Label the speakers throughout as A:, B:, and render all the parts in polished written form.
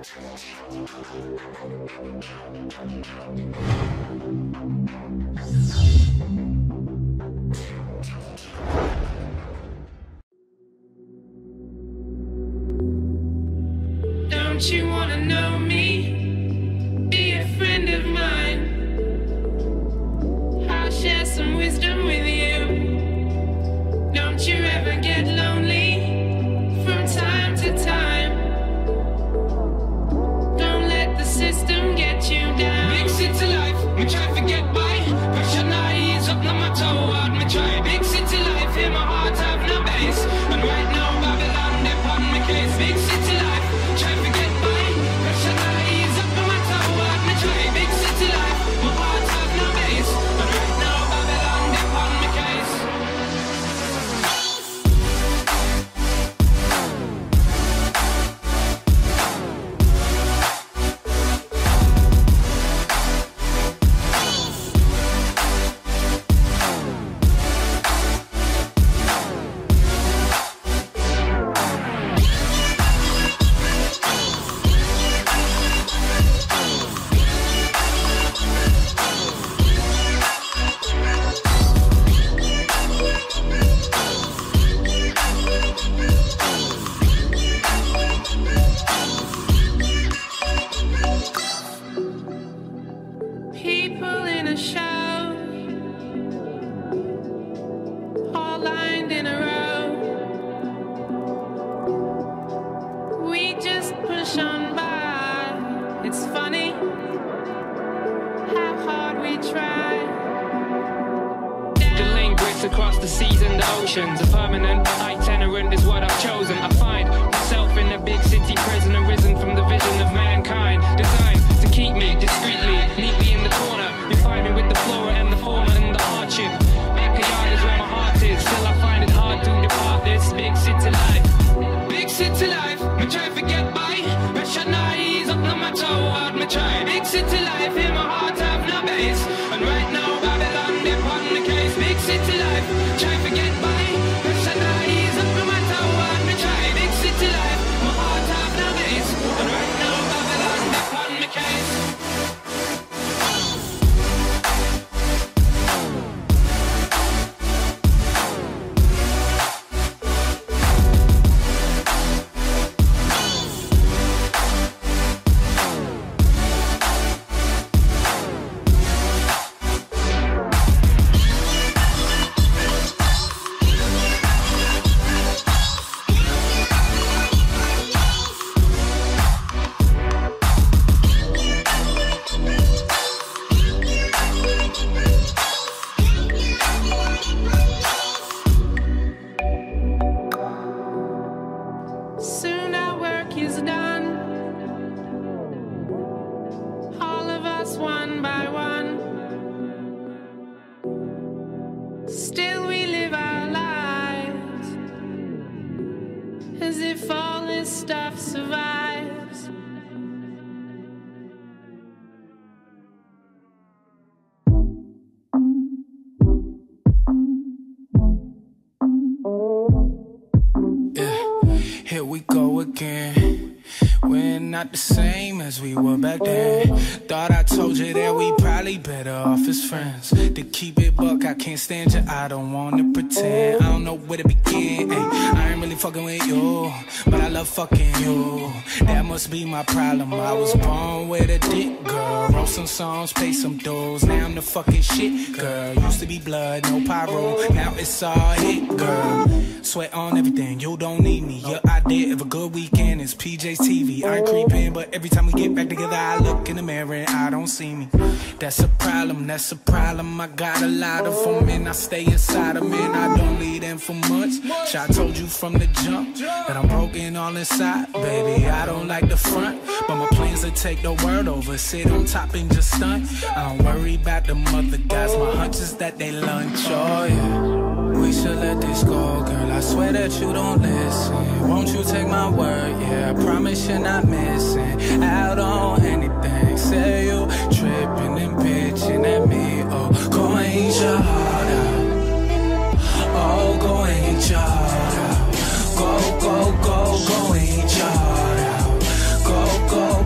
A: Don't you wanna know me? Be a friend of mine. I'll share some wisdom with you. Don't you ever get lonely from time to time. Don't let the system get you down.
B: Big city life, me try to get by. Pressure now ease up, no matter how hard me try. Big city life, in my heart have no base. And right now Babylon, they on my case. Big city life, try to get by. Pressure now ease up, no matter how hard me try. Big city life, my heart have no base. And right now Babylon, they on my case.
A: People in a show, all lined in a row. We just push on by. It's funny how hard we try.
B: The linguists across the seas and the oceans. A permanent itinerant is what I've chosen. I find myself in a big city prison, arisen from the vision of mankind, designed to keep me discreetly, neatly in the corner. You find me with the flora and the fauna and the hardship. Backyard is where my heart is. Still I find it hard to depart this big city life. Big city life, me try to get by. Pressure now ease up, no matter how hard me try. Big city life, in my heart have no base. And right now Babylon, they on the case. Big city life, try to get by. Pressure now ease up, no matter how hard me try. Big city life, my heart have no base. And right now Babylon, they on the case.
A: Soon our work is done. All of us one by one. Still we live our lives as if all this stuff survives.
C: Here we go again. We're not the same as we were back then. Thought I told you that we probably better off as friends. To keep it buck, I can't stand you, I don't wanna pretend. I don't know where to begin, ay. I ain't really fucking with you, but I love fucking you. That must be my problem, I was born with a dick, girl. Wrote some songs, paid some dues, now I'm the fucking shit, girl. Used to be blood, no pyro, now it's all hit, girl. Sweat on everything, you don't need me. Your idea of a good weekend is PJ's TV. I ain't creeping, but every time we get back together, I look in the mirror and I don't see me. That's a problem, that's a problem. I got a lot of them and I stay inside them and I don't leave them for much. I told you from the jump that I'm broken all inside, baby. I don't like the front, but my plans to take the world over. Sit on top and just stunt. I don't worry about them other guys. My hunch is that they lunch, oh yeah. We should let this go, girl. I swear that you don't listen. Won't you take my word? Yeah, I promise you're not missing out on anything. Say you tripping and bitching at me. Oh, go and eat your heart out. Oh, go and eat your heart out. Go, go, go, go and eat your heart out. Go, go,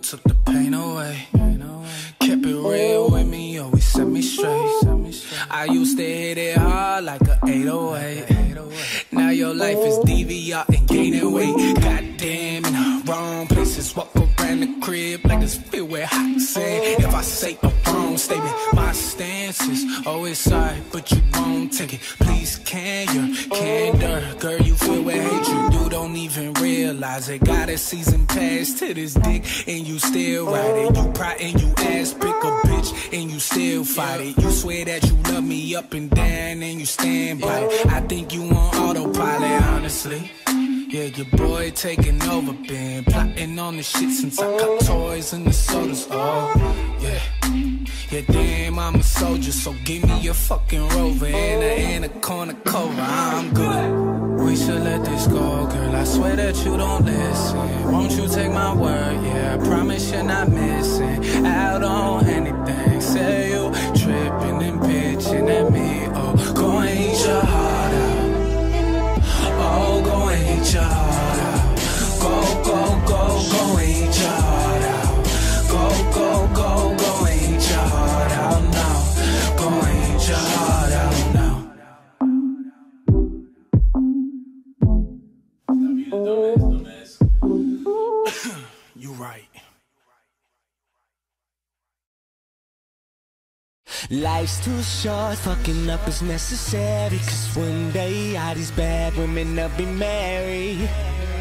C: took the pain away. Kept it real with me, always set me straight. I used to hit it hard like a 808. Now your life is DVR and gaining weight. Goddamn, in the wrong places. Walk around the crib like it's filled with hot sand. If I say a wrong statement, my stance is always sorry, but you won't take it. Please, can you? Candor, girl, you feel with hatred. You don't even realize it. Got a season pass to this dick, and you still ride it. You pride and you ass pick a bitch, and you still fight it. You swear that you love me up and down, and you stand by it. I think you on autopilot, honestly. Yeah, your boy taking over, been plotting on the shit since I cut toys and the sodas. Oh, yeah. Yeah, damn, I'm a soldier, so give me your fucking rover and a corner cover. I'm good. We should let this go, girl. I swear that you don't listen. Won't you take my word? Yeah, I promise you're not missing out on anything. Say you tripping and bitching at me. Oh, go and eat your heart out. Oh, go and eat your heart out. Go, go, go, go and eat your heart out. Go, go, go, go and eat your heart out now. Go and eat your heart out now. You right.
D: Life's too short, fucking up is necessary. Cause one day all these bad women will be married.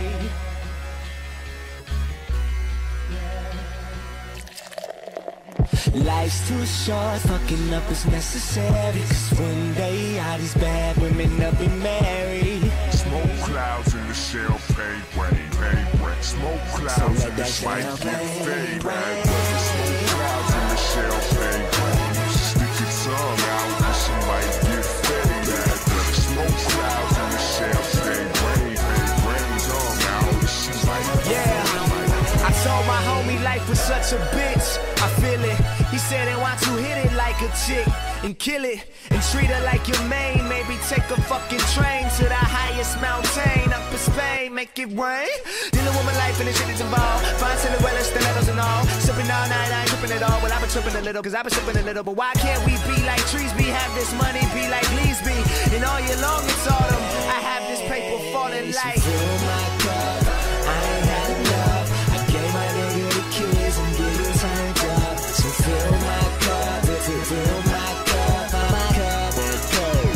D: Life's too short, fucking up is necessary. Cause one day all these bad women will be married.
E: Smoke clouds in the shell, pay rain, pay rain. Smoke clouds in the spike, get fade, man. Smoke clouds in the shell, pay rain. Stick your tongue out, and she might get fade, man. Smoke clouds in the shell, pay rain, pay rain. Tongue out, and she might get fade.
D: I told my homie life was such a bitch. I feel it. He said, "And why you hit it like a chick and kill it and treat her like your main? Maybe take a fucking train to the highest mountain up in Spain, make it rain. Dealing with my life and the shit that's involved. Fine silhouettes, stilettos and all. Sipping all night, I ain't tripping at all. Well, I've been tripping a little, cause I've been sipping a little. But why can't we be like trees be? Have this money be like leaves be. And all year long it's autumn. I have this paper falling like. Fill my cup, I ain't had enough. I gave my nigga the kids and getting turned up. So fill my cup, fill my cup, my cup.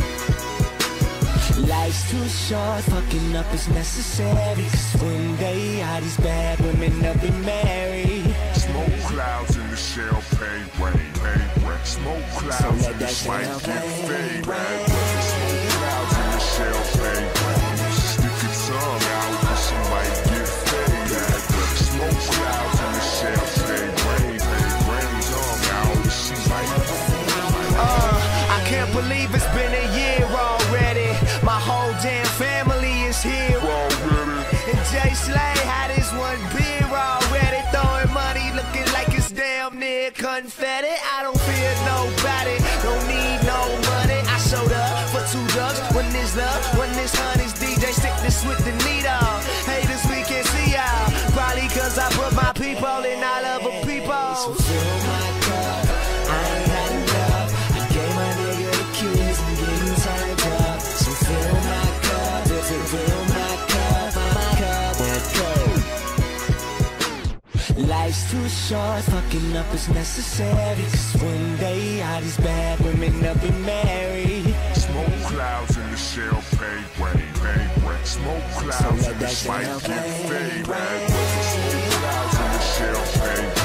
D: Life's too short, fucking up is necessary. Cause one day all these bad women will be married.
E: Smoke clouds in the shell, pay rain, pay rain. Smoke clouds in the spike, get fade, man. Smoke clouds in the shell, pay rain. Stick your tongue out, and she might get fade, man. Smoke clouds in the shell, pay rain, pay rain. Tongue out, and she might get fade.
D: I can't believe it's been a year already. My whole damn family is here already. And Jay Slay had his one beer already. Throwing money looking like it's damn near confetti. I don't fear nobody, don't need no money. I showed up for 2 drugs, when there's love, when there's honey's DJ, stick this with the needle. Haters, we can see y'all, probably cause I put my people in all other people. So fill my cup, I ain't had enough. I gave my nigga the keys and getting turned up. So fill my cup, fill my cup, my cup. Life's too short, fucking up is necessary. Cause one day all these bad women will be married.
E: Smoke clouds in the shell, pay rain, pay rain. Smoke clouds in the spike, get fade, man. Smoke clouds in the shell, pay rain.